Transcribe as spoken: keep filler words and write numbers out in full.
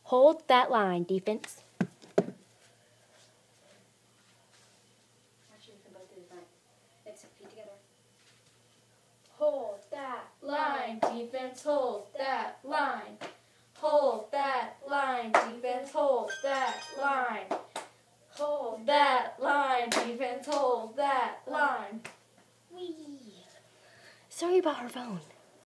Hold that line, defense. Actually, we can both do the front. Legs, feet together. Hold that line, defense, hold that line. Hold that line, defense, hold that line. Hold that line, defense, hold that line. Whee! Sorry about her phone.